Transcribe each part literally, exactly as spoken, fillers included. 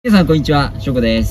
皆さんこんにちは、しょこです。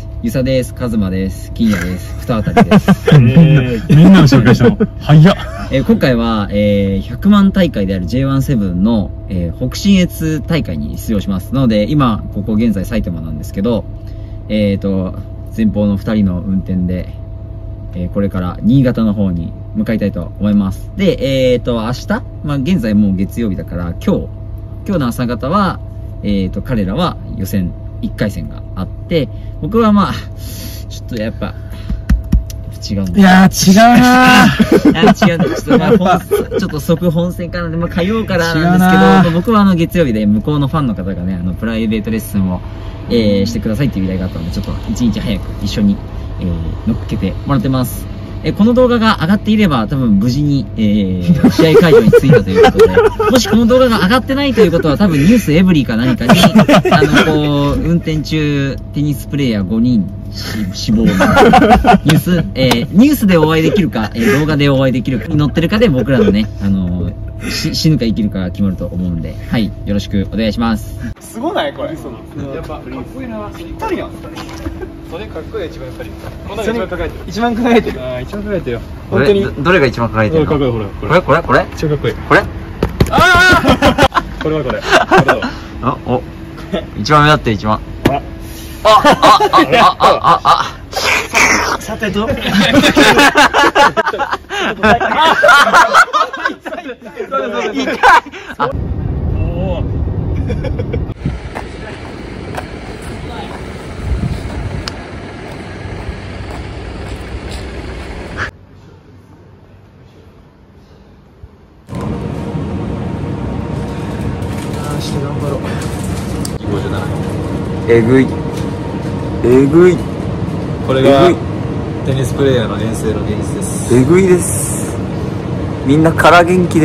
ゆさです。かずまです。金也です。ふたあたりです。 えー、みんなの紹介したの早っ。 えー、今回は、えー、ひゃくまん大会である ジェイワンセブン の、えー、北信越大会に出場します。なので、今、ここ現在埼玉なんですけど、えーと、前方のふたりの運転で、えー、これから新潟の方に向かいたいと思います。で、えーと、明日、まあ、現在もう月曜日だから、今日、今日の朝方は、えーと、彼らは予選、いっかい戦があって、僕はまあ、ちょっとやっぱ、違うんだ。 いやー、違うなー。 いや違うんだ。ちょっとまあ、本ちょっと即本戦からで、まあ、火曜からなんですけど、僕はあの、月曜日で向こうのファンの方がね、あの、プライベートレッスンを、えー、してくださいっていう依頼があったので、ちょっと一日早く一緒に、えー、乗っけてもらってます。えー、この動画が上がっていれば、多分無事に、えー、試合会場に着いたということで、もしこの動画が上がってないということは、多分ニュースエブリーか何かに、あの、こう、運転中、テニスプレーヤーごにん死亡のニュース、えー、ニュースでお会いできるか、えー、動画でお会いできるかに載ってるかで、僕らのね、あのー、し死ぬか生きるかが決まると思うんで、はい、よろしくお願いします。 すごないこれ。やっぱかっこいいな。ぴったりやん。それかっこいい一番やっぱり。この一番輝いてる。一番輝いてる。ああ、一番輝いてるよ。本当に。 どれが一番輝いてるの？ かっこいい、ほら。 これこれこれ？ 一番かっこいい。 これ？ああ！これはこれ。 あ、お。一番目だって一番。 あ、 あ、あ、あ、あ、あ、あ。 さてと。 痛い。 おお。頑張ろう。ごじゅうなな。 えぐい。えぐい。 これがテニスプレーヤーの遠征の現実です。 えぐいです。みんなから元気です。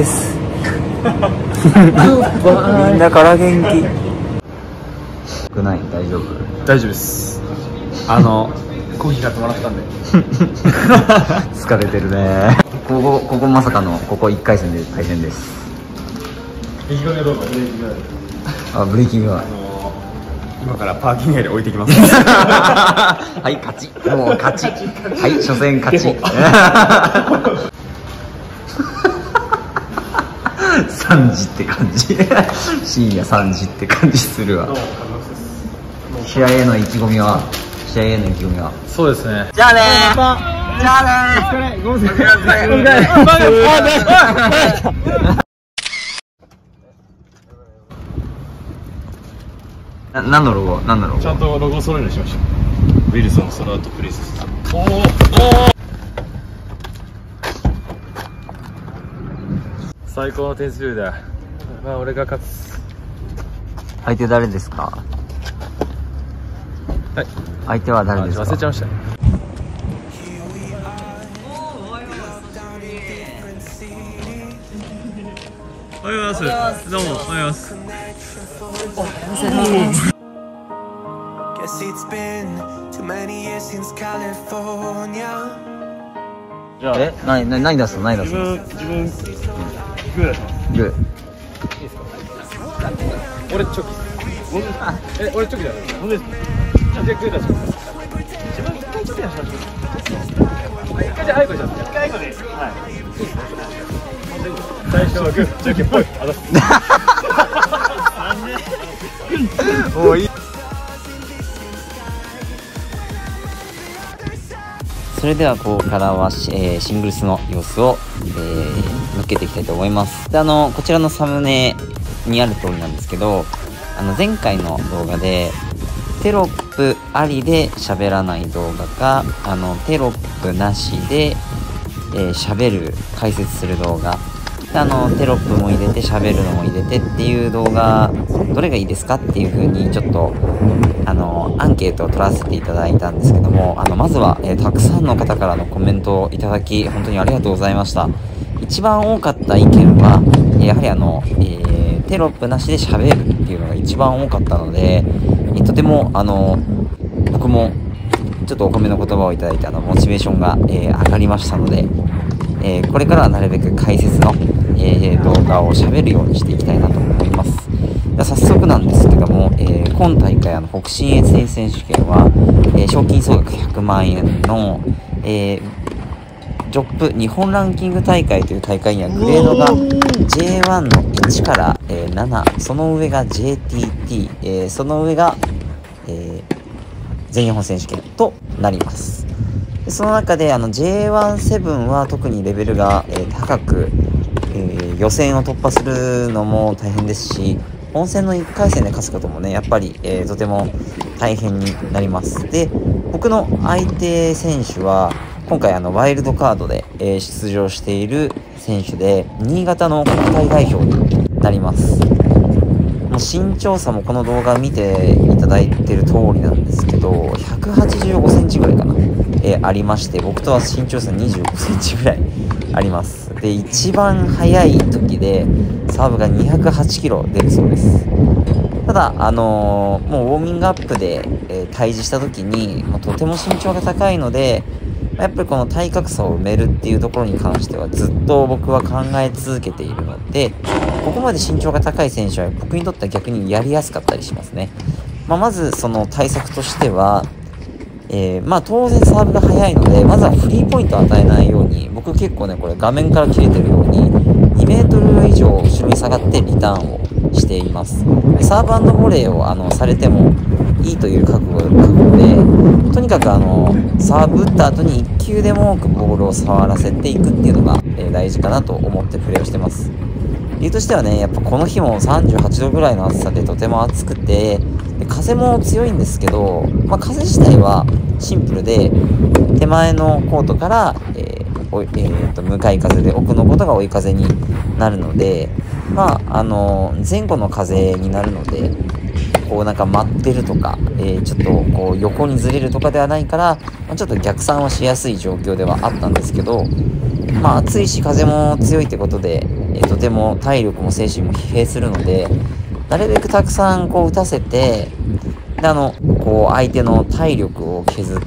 みんなから元気。少ない、大丈夫。 大丈夫です。あのコーヒー買ってもらったんで。 疲れてるね。ここここまさかのここいっかい戦で対戦です。 意気込みはどうぞ。ブレーキング。 あ、ブレーキングは。 あのー、今からパーキングエリア置いてきます。 はい、勝ち。もう勝ち。はい、初戦勝ち。さんじって感じ。深夜さんじって感じするわ。試合への意気込みは、試合への意気込みは。 そうですね。 じゃあねー。じゃあねー。ごめんなさい。な何のロゴ？何のロゴ？ ちゃんとロゴ揃えるようにしましょう。ウィルソン、ソラート、プリンセス。おお、おお。最高の点数だ。まあ俺が勝つ。 相手誰ですか？ はい。 相手は誰ですか？ 忘れちゃいました。おはようございます。どうもおはようございます。じゃあ、 え、なに、なに、何出すの、何出すの？ 自分、自分、グー出します。 グー。 いいですか？俺チョキ。え、俺チョキだよ。本当ですか？じゃあ、グー出します。自分一回チョキ出しましょう。一回じゃあ、あいこします。一回あいこで。はい。いいですか？最初はグー、チョキっぽい。あざっす。 おい。それではここからは、えー、シングルスの様子を、えー、乗っけていきたいと思います。で、あのこちらのサムネにある通りなんですけど、あの前回の動画でテロップありで喋らない動画か、あのテロップなしで喋、えー、る解説する動画で、あのテロップも入れて喋るのも入れてっていう動画、どれがいいですかっていう風にちょっとあのアンケートを取らせていただいたんですけども、あのまずは、えー、たくさんの方からのコメントをいただき本当にありがとうございました。一番多かった意見はやはりあの、えー、テロップなしで喋るっていうのが一番多かったので、えー、とてもあの僕もちょっとお褒めの言葉をいただいて、あのモチベーションが、えー、上がりましたので、えー、これからはなるべく解説の、えー、動画を喋るようにしていきたいなと思います。早速なんですけども、えー、今今大会あの北信越選選手権は、えー、賞金総額ひゃくまんえんの、えー、ジョップ日本ランキング大会という大会にはグレードが ジェイワン のいちから、えー、なな、その上が ジェイティーティー、えー、その上が、えー、全日本選手権となります。でその中であの ジェイワンセブン は特にレベルが、えー、高く、えー、予選を突破するのも大変ですし、本戦のいっかい戦で勝つこともねやっぱり、えー、とても大変になります。で僕の相手選手は今回あのワイルドカードで、えー、出場している選手で新潟の国体代表になります。もう身長差もこの動画見ていただいている通りなんですけどひゃくはちじゅうごセンチぐらいかな、えー、ありまして、僕とは身長差にじゅうごセンチぐらいあります。で一番速い時でサーブがにひゃくはちキロ出るそうです。ただあのー、もうウォーミングアップで、えー、対峙した時にもうとても身長が高いので、やっぱりこの体格差を埋めるっていうところに関してはずっと僕は考え続けているので、ここまで身長が高い選手は僕にとっては逆にやりやすかったりしますね。まあ、まずその対策としては、えー、まあ当然サーブが速いのでまずはフリーポイントを与えないように、僕結構ねこれ画面から切れてるようににメートル以上後ろに下がってリターンをしています。でサーブ&ボレーをあのされてもいいという覚悟、覚悟でとにかくあのサーブ打った後にいっ球でも多くボールを触らせていくっていうのが、えー、大事かなと思ってプレーをしてます。理由としてはねやっぱこの日もさんじゅうはちどぐらいの暑さでとても暑くて、で風も強いんですけど、まあ、風自体はシンプルで手前のコートから、えーえー、と向かい風で奥のコートが追い風になるので、まああの前後の風になるのでこうなんか待ってるとか、えー、ちょっとこう横にずれるとかではないから、まあ、ちょっと逆算をしやすい状況ではあったんですけど、まあ暑いし風も強いってことで、えー、とても体力も精神も疲弊するので、なるべくたくさんこう打たせて、であのこう相手の体力を削って、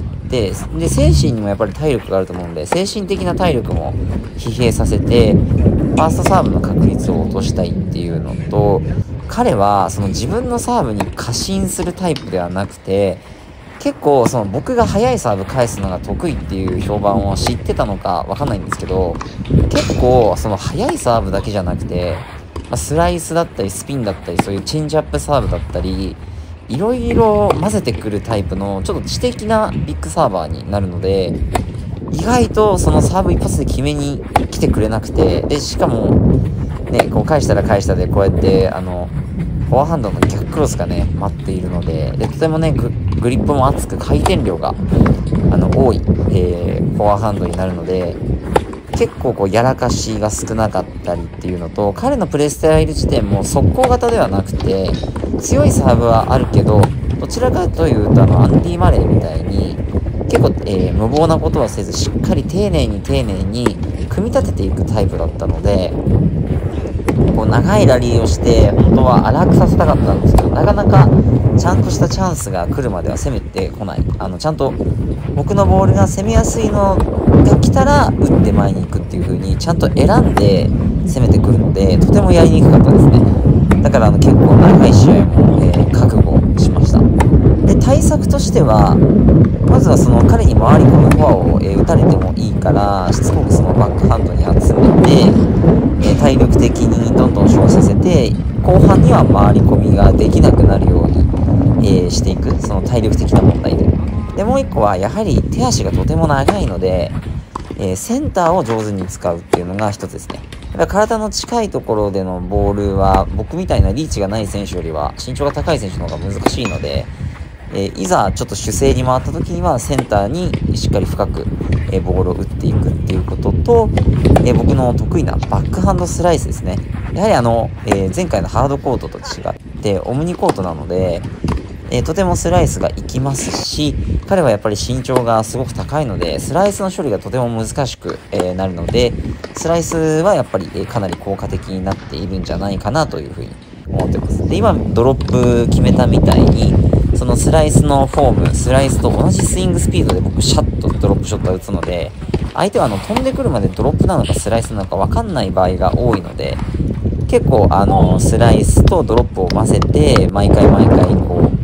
で精神にもやっぱり体力があると思うんで精神的な体力も疲弊させてファーストサーブの確率を落としたいっていうのと、彼はその自分のサーブに過信するタイプではなくて、結構その僕が速いサーブ返すのが得意っていう評判を知ってたのかわかんないんですけど、結構その速いサーブだけじゃなくて、まあ、スライスだったりスピンだったりそういうチェンジアップサーブだったりいろいろ混ぜてくるタイプのちょっと知的なビッグサーバーになるので、意外とそのサーブ一発で決めに来てくれなくて、でしかもねこう返したら返したでこうやってあのフォアハンドの逆クロスがね待っているので、でとてもね グ, グリップも厚く回転量があの多い、えー、フォアハンドになるので、結構こうやらかしが少なかったりっていうのと、彼のプレースタイル自体も速攻型ではなくて強いサーブはあるけど、どちらかというとあのアンディ・マレーみたいに結構、えー、無謀なことはせずしっかり丁寧に丁寧に組み立てていくタイプだったので、こう長いラリーをして本当は荒くさせたかったんですけど、なかなかちゃんとしたチャンスが来るまでは攻めてこない。あのちゃんと僕のボールが攻めやすいのが来たら打って前に行くっていう風にちゃんと選んで攻めてくるので、とてもやりにくかったですね。だからあの結構長い試合も、えー、覚悟しました。で対策としてはまずはその彼に回り込むフォアを、えー、打たれてもいいからしつこくそのバックハンドに集めて、えー、体力的にどんどん消費させて後半には回り込みができなくなるように、えー、していく、その体力的な問題で。でもう一個はやはり手足がとても長いので、えー、センターを上手に使うっていうのが一つですね。だから体の近いところでのボールは僕みたいなリーチがない選手よりは身長が高い選手の方が難しいので、えー、いざちょっと守勢に回った時にはセンターにしっかり深く、えー、ボールを打っていくっていうことと、えー、僕の得意なバックハンドスライスですね。やはりあの、えー、前回のハードコートと違ってオムニコートなので、えー、とてもスライスがいきますし、彼はやっぱり身長がすごく高いのでスライスの処理がとても難しく、えー、なるので、スライスはやっぱり、えー、かなり効果的になっているんじゃないかなというふうに思ってます。で今ドロップ決めたみたいにそのスライスのフォーム、スライスと同じスイングスピードで僕シャッとドロップショットを打つので、相手はあの飛んでくるまでドロップなのかスライスなのか分かんない場合が多いので、結構あのスライスとドロップを混ぜて毎回毎回こう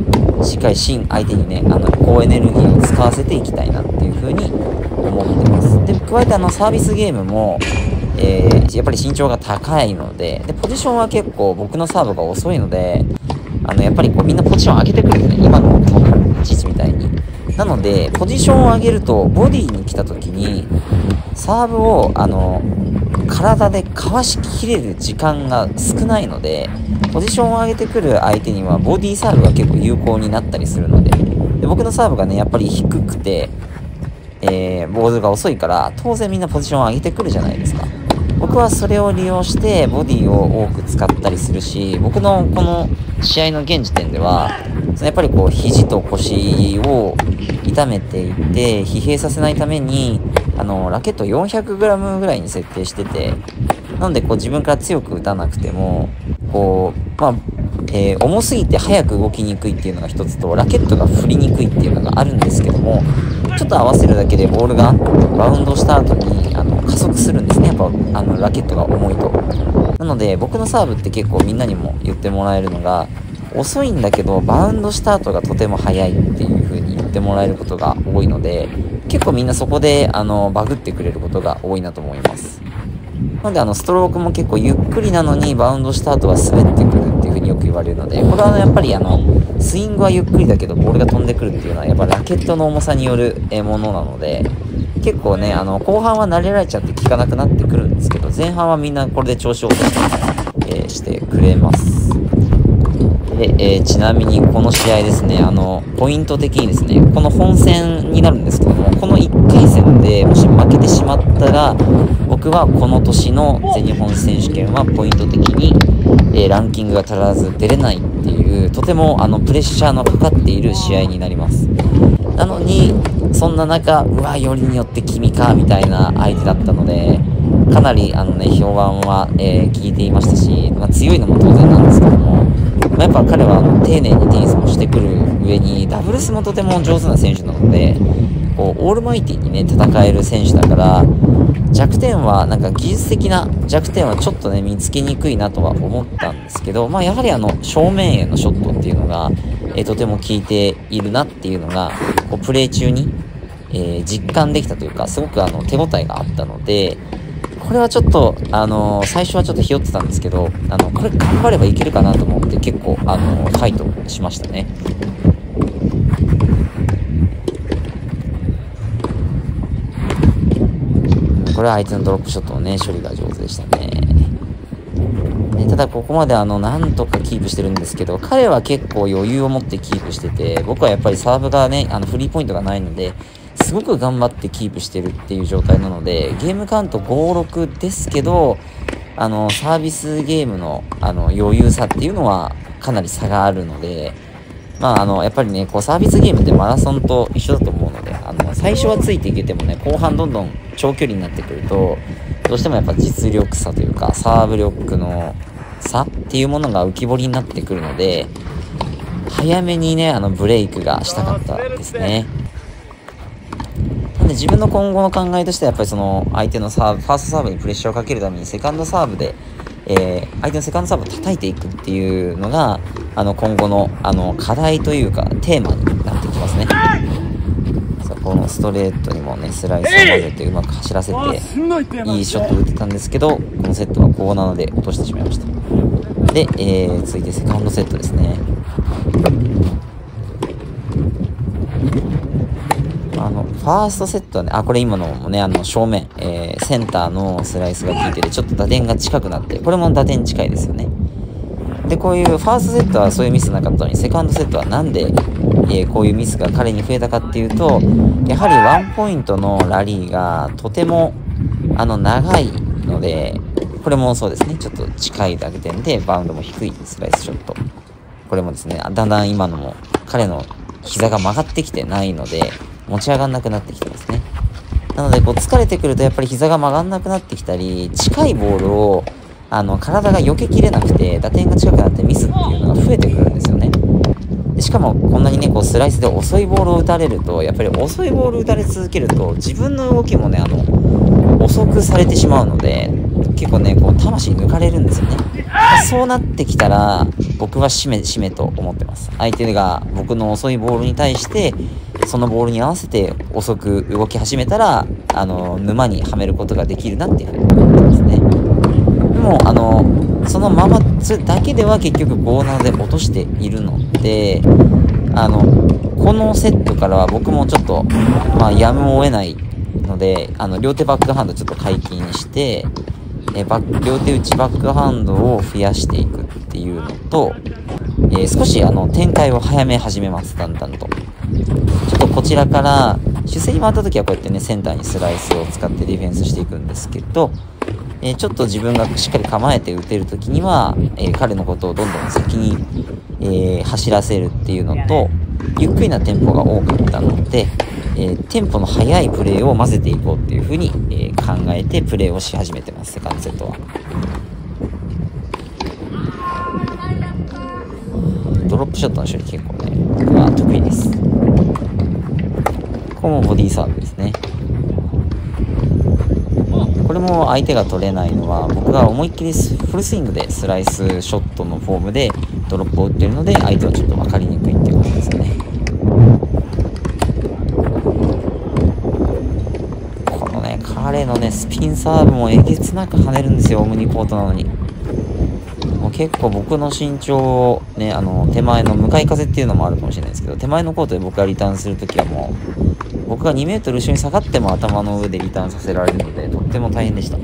しっかり芯相手にね、あの高エネルギーを使わせていきたいなっていう風に思ってます。で加えてあのサービスゲームも、えー、やっぱり身長が高いので、でポジションは結構僕のサーブが遅いので、あのやっぱりこうみんなポジション上げてくるんですね、今の位置みたいに。なのでポジションを上げるとボディに来た時にサーブをあの体でかわしきれる時間が少ないので、ポジションを上げてくる相手にはボディサーブが結構有効になったりするので、で僕のサーブがねやっぱり低くて、えー、ボールが遅いから当然みんなポジションを上げてくるじゃないですか。僕はそれを利用してボディを多く使ったりするし、僕のこの試合の現時点ではやっぱりこう肘と腰を痛めていて疲弊させないためにあのラケット よんひゃくグラム ぐらいに設定してて、なのでこう自分から強く打たなくてもこう、まあえー、重すぎて早く動きにくいっていうのが一つと、ラケットが振りにくいっていうのがあるんですけども、ちょっと合わせるだけでボールがバウンドした後にあの加速するんですね、やっぱあのラケットが重いと。なので僕のサーブって結構みんなにも言ってもらえるのが、遅いんだけどバウンドした後がとても速いっていう風に言ってもらえることが多いので、結構みんなそこであのバグってくれることが多いなと思います。なのであのストロークも結構ゆっくりなのにバウンドした後は滑ってくるっていう風によく言われるので、これはやっぱりあのスイングはゆっくりだけどボールが飛んでくるっていうのはやっぱラケットの重さによるものなので、結構ねあの後半は慣れられちゃって効かなくなってくるんですけど、前半はみんなこれで調子を落として、えー、してくれます。で、えー、ちなみにこの試合ですね、あのポイント的にですね、この本戦になるんですけども、このいっかい戦でもし負けてしまったら僕はこの年の全日本選手権はポイント的に、えー、ランキングが足らず出れないっていう、とてもあのプレッシャーのかかっている試合になります。なのにそんな中、うわよりによって君かみたいな相手だったので、かなりあのね評判は、えー、聞いていましたし、まあ、強いのも当然なんですけども、まあ、やっぱ彼はあの丁寧にテニスもしてくる上にダブルスもとても上手な選手なので、こうオールマイティにね戦える選手だから、弱点はなんか技術的な弱点はちょっとね見つけにくいなとは思ったんですけど、まあ、やはりあの正面へのショットっていうのが、えー、とても効いているなっていうのがこうプレー中に、えー、実感できたというか、すごくあの手応えがあったので、これはちょっと、あのー、最初はちょっとひよってたんですけど、あのこれ頑張ればいけるかなと思って結構、あのー、ファイトしましたね。これは相手のドロップショットのね処理が上手でしたね。でただここまであのなんとかキープしてるんですけど、彼は結構余裕を持ってキープしてて、僕はやっぱりサーブがねあのフリーポイントがないのですごく頑張ってキープしてるっていう状態なので、ゲームカウントご、ろくですけど、あのサービスゲームのあの余裕さっていうのはかなり差があるので、まああのやっぱりねこうサービスゲームってマラソンと一緒だと思うので、あの最初はついていけてもね後半どんどん長距離になってくるとどうしてもやっぱ実力差というかサーブ力の差っていうものが浮き彫りになってくるので、早めにねあのブレイクがしたかったですね。で自分の今後の考えとしてはやっぱりその相手のサーブファーストサーブにプレッシャーをかけるためにセカンドサーブで、えー、相手のセカンドサーブを叩いていくっていうのがあの今後のあの課題というかテーマになってきますね。さあこのストレートにもねスライスを混ぜてうまく走らせていいショットを打ってたんですけど、このセットはごななで落としてしまいました。で、えー、続いてセカンドセットですね。あのファーストセットはね、あこれ今のもねあの正面、えー、センターのスライスが効いててちょっと打点が近くなって、これも打点近いですよね。でこういうファーストセットはそういうミスなかったのに、セカンドセットはなんで、えー、こういうミスが彼に増えたかっていうと、やはりワンポイントのラリーがとてもあの長いので、これもそうですね、ちょっと近い打点でバウンドも低いスライスショット、これもですねだんだん今のも彼の膝が曲がってきてないので持ち上がんなくなってきてますね。なのでこう疲れてくるとやっぱり膝が曲がんなくなってきたり、近いボールをあの体が避けきれなくて打点が近くなってミスっていうのが増えてくるんですよね。でしかもこんなにねこうスライスで遅いボールを打たれると、やっぱり遅いボールを打たれ続けると自分の動きもねあの遅くされてしまうので、 結構ねこう魂抜かれるんですよね。そうなってきたら僕は締め締めと思ってます。相手が僕の遅いボールに対してそのボールに合わせて遅く動き始めたらあの沼にはめることができるなっていうふうに思ってますね。でもあのそのままそれだけでは結局ごななで落としているので、あのこのセットからは僕もちょっとまあやむを得ないので、あの両手バックハンドちょっと解禁してえバッ両手打ちバックハンドを増やしていくっていうのと、えー、少しあの展開を早め始めます。だんだんとちょっとこちらから主勢に回った時はこうやってねセンターにスライスを使ってディフェンスしていくんですけど、えー、ちょっと自分がしっかり構えて打てる時には、えー、彼のことをどんどん先に、えー、走らせるっていうのと、ゆっくりなテンポが多かったので、えー、テンポの速いプレーを混ぜていこうっていう風に、えー、考えてプレーをし始めてます。セカンドセットはドロップショットの処理結構ね僕は得意です。ここもボディーサーブですね。これも相手が取れないのは僕が思いっきりフルスイングでスライスショットのフォームでドロップを打っているので相手はちょっと分かりにくいっていうことですよね。このね彼のねスピンサーブもえげつなく跳ねるんですよ。オムニコートなのにもう結構僕の身長ねあの手前の向かい風っていうのもあるかもしれないですけど、手前のコートで僕がリターンするときはもう僕がにメートル後ろに下がっても頭の上でリターンさせられるのでとっても大変でした。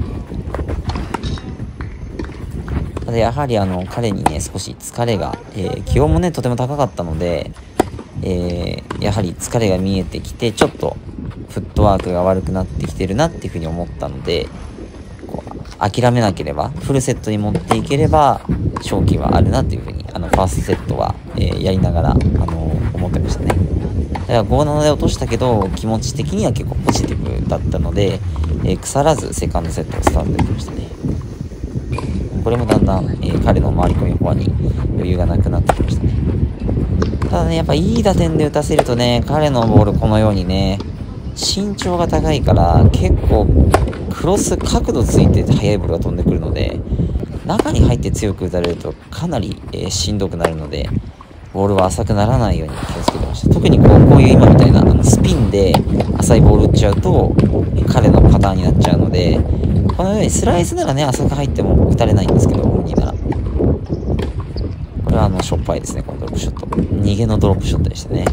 ただやはりあの彼にね少し疲れが、えー、気温もねとても高かったので、えー、やはり疲れが見えてきてちょっとフットワークが悪くなってきてるなっていうふうに思ったので、こう諦めなければフルセットに持っていければ勝機はあるなというふうにあのファーストセットは、えー、やりながら、あのー、思ってましたね。だからごななで落としたけど気持ち的には結構ポジティブだったので、えー、腐らずセカンドセットをスタートできましたね。これもだんだん、えー、彼の回り込みフォアに余裕がなくなってきましたね。ただねやっぱいい打点で打たせるとね彼のボールこのようにね身長が高いから結構クロス角度ついて速いボールが飛んでくるので中に入って強く打たれるとかなり、えー、しんどくなるのでボールは浅くならないように気をつけてました。特にこう、こういう今みたいなあのスピンで浅いボール打っちゃうと彼のパターンになっちゃうので、このようにスライスならね浅く入っても打たれないんですけどオムニならこれはあのしょっぱいですね。このドロップショット逃げのドロップショットでしたね。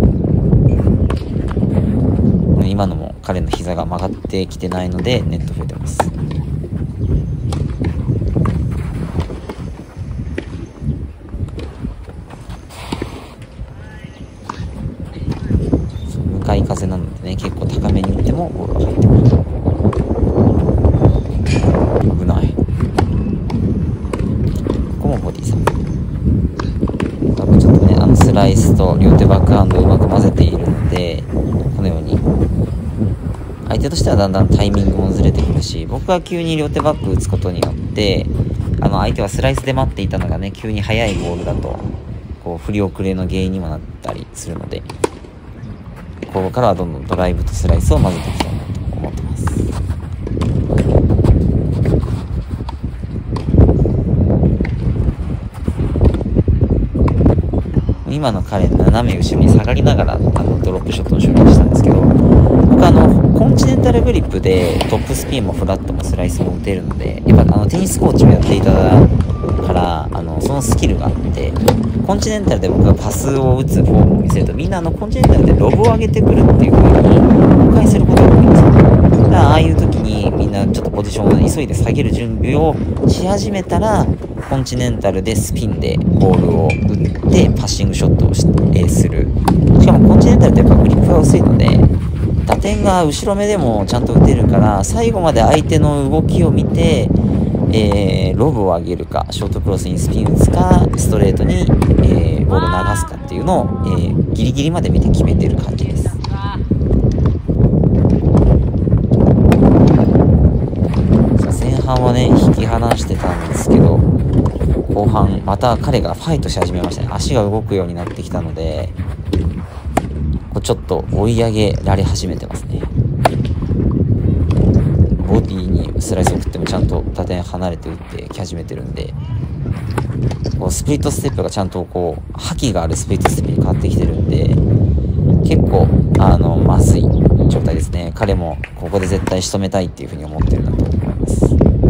今のも彼の膝が曲がってきてないのでネット増えてます。向かい風なのでね結構高めに打ってもボールが入ってくる。危ない。ここもボディさんなんかちょっとねあのスライスと両手バックハンドをうまく混ぜているのでこのように相手としてはだんだんタイミングもずれてくるし、僕が急に両手バック打つことによってあの相手はスライスで待っていたのがね急に速いボールだとこう振り遅れの原因にもなったりするので、ここからはどんどんドライブとスライスを混ぜていきたいなと思ってます。今の彼斜め後ろに下がりながらあのドロップショットの処理をしたんですけど、僕あのコンチネンタルグリップでトップスピンもフラットもスライスも打てるので、やっぱあのテニスコーチをやっていたからあのそのスキルがあって、コンチネンタルで僕がパスを打つフォームを見せるとみんなあのコンチネンタルでロブを上げてくるっていう風に誤解することが多いんですよ。だからああいう時にみんなちょっとポジションを急いで下げる準備をし始めたらコンチネンタルでスピンでボールを打ってパッシングショットをし、えー、する。しかもコンチネンタルってやっぱグリップが薄いので打点が後ろ目でもちゃんと打てるから最後まで相手の動きを見て、えー、ロブを上げるかショートクロスにスピン打つかストレートに、えー、ボールを流すかっていうのを、えー、ギリギリまで見て決めてる感じです。前半はね引き離してたんですけど後半また彼がファイトし始めましたね。足が動くようになってきたのでちょっと追い上げられ始めてますね。ボディにスライス送ってもちゃんと打点離れて打ってき始めてるんで、こうスプリットステップがちゃんとこう覇気があるスプリットステップに変わってきてるんで、結構あのまずい状態ですね。彼もここで絶対仕留めたいっていうふうに思ってるんだと思います。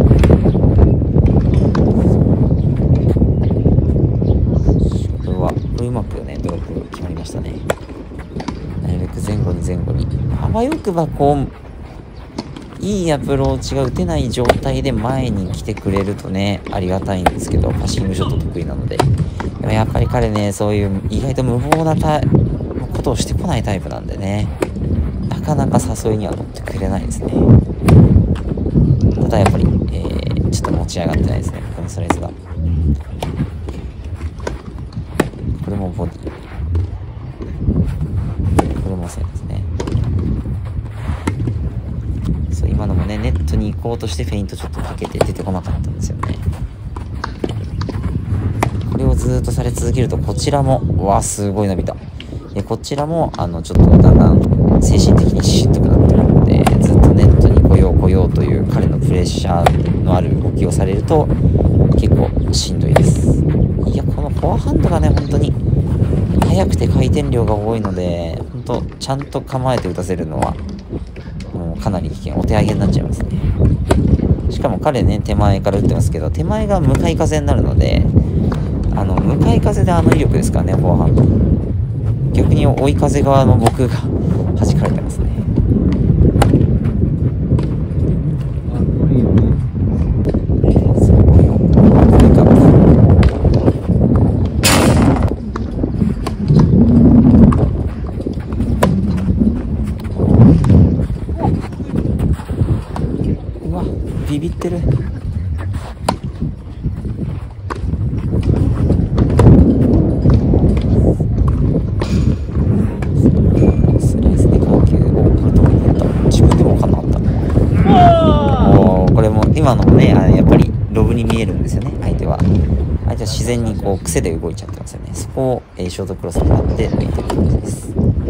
これはこれうまくねドロップ決まりましたね。なるべく前後に前後に、あわよくばこういいアプローチが打てない状態で前に来てくれるとねありがたいんですけど、パッシングショット得意なので。でもやっぱり彼ね、そういう意外と無謀なタイことをしてこないタイプなんでね、なかなか誘いには乗ってくれないですね。ただやっぱり、えー、ちょっと持ち上がってないですね、このスライスが。これもボディ、これもそうですね。そう、今のもねネットに行こうとしてフェイントちょっとかけて出てこなかったんですよね。これをずーっとされ続けると、こちらもうわすごい伸びた。でこちらもあのちょっとだんだん精神的にしんどくなってるので、ずっとネットに来よう来ようという彼のプレッシャーのある動きをされると結構しんどいです。いや、このフォアハンドがね本当に速くて回転量が多いので、本当ちゃんと構えて打たせるのはもうかなり危険、お手上げになっちゃいますね。しかも彼ね手前から打ってますけど、手前が向かい風になるので、あの向かい風であの威力ですからね、フォアハンド。逆に追い風側の僕が弾かれてますね。すごいよ。ブレイクアップ。うわ、ビビってる。今のもね、あやっぱりロブに見えるんですよね、相手は。相手は自然にこう癖で動いちゃってますよね。そこを、えー、ショートクロスになって抜いてる感じです。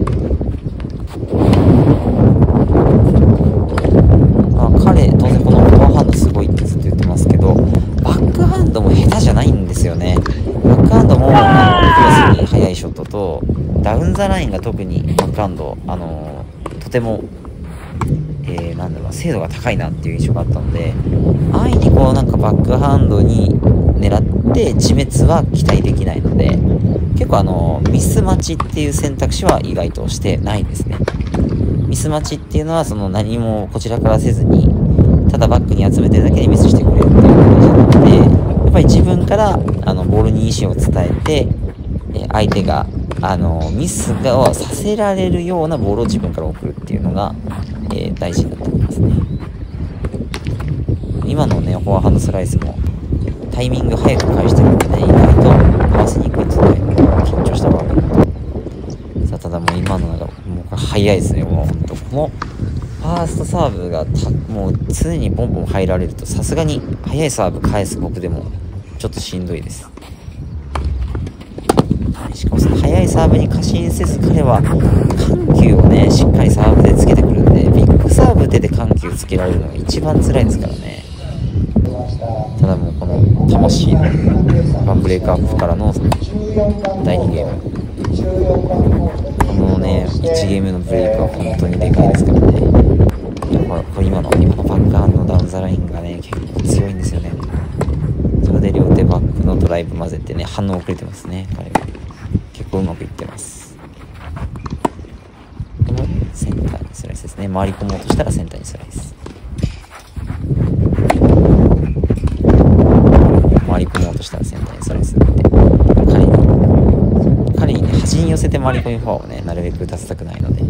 あ彼、当然このフォアハンドすごいってずっと言ってますけど、バックハンドも下手じゃないんですよね。バックハンドもあのクロスに速いショットと、ダウンザラインが特にバックハンド、あのー、とてもえー、なんだろう、精度が高いなっていう印象があったので、安易にこうなんかバックハンドに狙って自滅は期待できないので、結構あのミス待ちっていう選択肢は意外としてないですね。ミス待ちっていうのはその何もこちらからせずにただバックに集めてるだけでミスしてくれるっていうことじゃなくて、やっぱり自分からあのボールに意思を伝えて、えー、相手があのミスをさせられるようなボールを自分から送るっていうのが、えー、大事になってきますね。今のねフォアハンドスライスもタイミング早く返してるんでね、意外と合わせにくいですね。緊張した場合さあ、ただもう今のなんかもうこれ早いですね。もうほんとこのファーストサーブがたもう常にボンボン入られると、さすがに速いサーブ返す僕でもちょっとしんどいです。しかもその速いサーブに過信せず、彼は緩急をねしっかりサーブでつけてくるんで、ビッグサーブ手で緩急つけられるのが一番辛いですからね。ただもうこの魂のワンブレイクアップからのだいにゲーム、このねいちゲームのブレイクは本当にでかいですからね。やっぱこれ今の今のバックハンドダウンザラインがね結構強いんですよね。それで両手バックのドライブ混ぜてね、反応遅れてますね。彼は結構うまくいってます。このセンターにスライスですね。回り込もうとしたらセンターにスライス、回り込もうとしたらセンターにスライスって、彼に彼にね端に寄せて回り込みフォアをねなるべく打たせたくないので。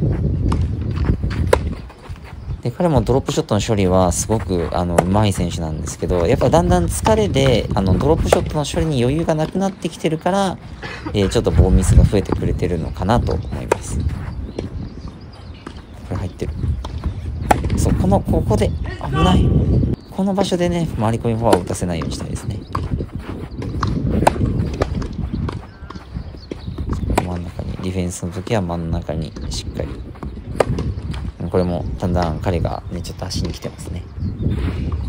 で彼もドロップショットの処理はすごくあの上手い選手なんですけど、やっぱだんだん疲れであのドロップショットの処理に余裕がなくなってきてるから、えー、ちょっとボーミスが増えてくれてるのかなと思います。これ入ってる。そう、このここで危ない、この場所でね回り込みフォアを打たせないようにしたいですね。真ん中にディフェンスの時は真ん中にしっかり。これもだんだん彼がねちょっと足に来てますね。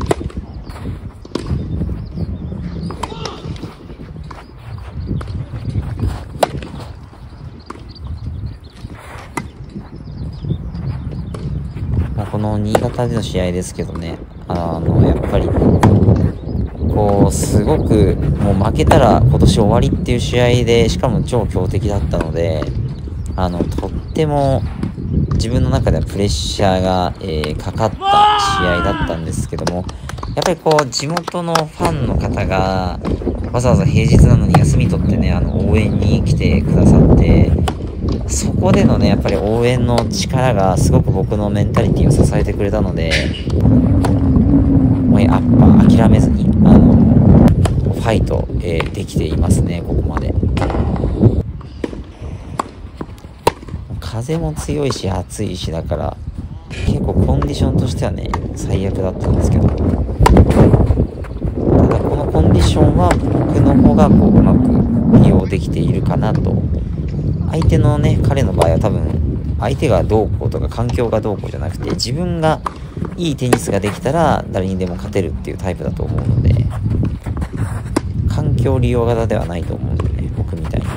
の新潟での試合ですけどね、あのやっぱりこうすごくもう負けたら今年終わりっていう試合で、しかも超強敵だったので、あのとっても自分の中ではプレッシャーが、えー、かかった試合だったんですけども、やっぱりこう地元のファンの方がわざわざ平日なのに休み取ってね、あの応援に来てくださって、そこでのねやっぱり応援の力がすごく僕のメンタリティを支えてくれたので、もうやっぱ諦めずにあのファイト、えー、できていますね、ここまで。風も強いし暑いしだから結構コンディションとしてはね最悪だったんですけど、ただこのコンディションは僕の方がこううまく利用できているかなと。相手のね彼の場合は多分相手がどうこうとか環境がどうこうじゃなくて、自分がいいテニスができたら誰にでも勝てるっていうタイプだと思うので、環境利用型ではないと思うんでね、僕みたいに。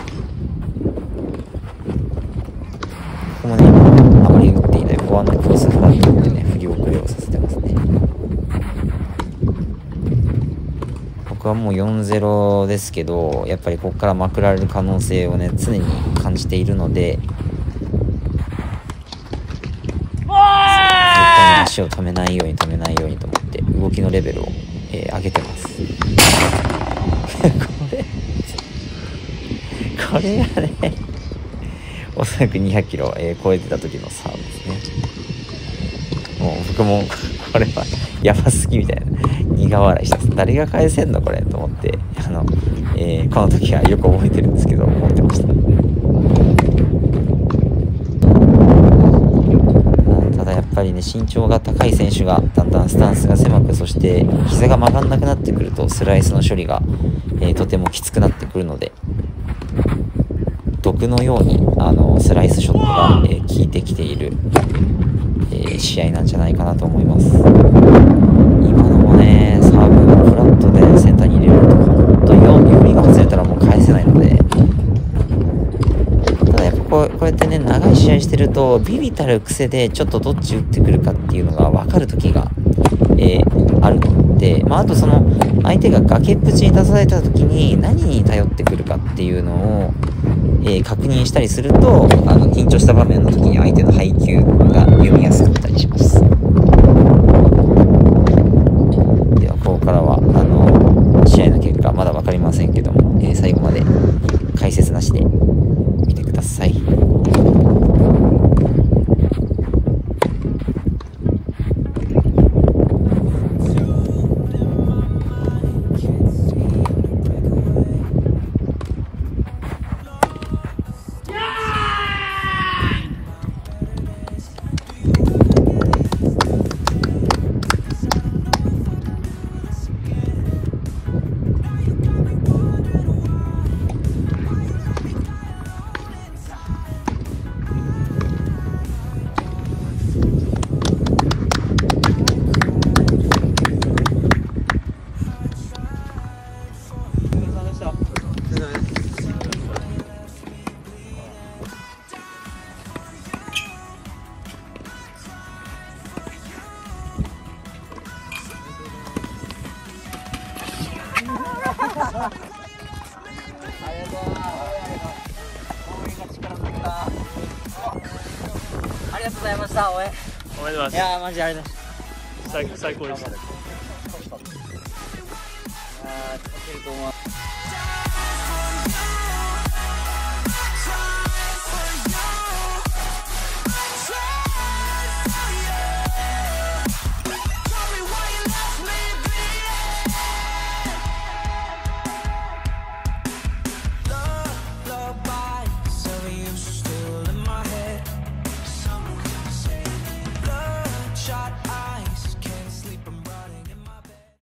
ここもねあまり打っていないフォアのクロスフラットってね振り遅れをさせてますね。僕はもう よんたいゼロ ですけど、やっぱりここからまくられる可能性をね常に感じているので、絶対に足を止めないように止めないようにと思って動きのレベルを、えー、上げてますこれこれがねおそらくにひゃくキロ、えー、超えてた時のサーブですね。もう僕もこれはやばすぎみたいな苦笑いした。誰が返せんのこれと思って、あの、えー、この時はよく覚えてるんですけど思ってました。ただやっぱりね身長が高い選手がだんだんスタンスが狭く、そして膝が曲がんなくなってくるとスライスの処理が、えー、とてもきつくなってくるので、毒のようにあのスライスショットが、えー、効いてきている、えー、試合なんじゃないかなと思います。今のもねサーブフラットでセンターに入れると本当に読みが外れたらもう返せないので、ただやっぱこう、こうやってね長い試合してるとビビたる癖でちょっとどっち打ってくるかっていうのが分かる時が、えー、あるので、まあ、あとその相手が崖っぷちに出された時に何に頼ってくるかっていうのをえー、確認したりすると、あの緊張した場面の時に相手の配球が読みやすかったりします。ではここからはあの試合の結果まだ分かりませんけども、えー、最後まで解説なしで見てください。 ありがとうございました。応援おめでとうございます。 いやーマジでありがとうございます。 最最高でした。 あー、勝てると思う。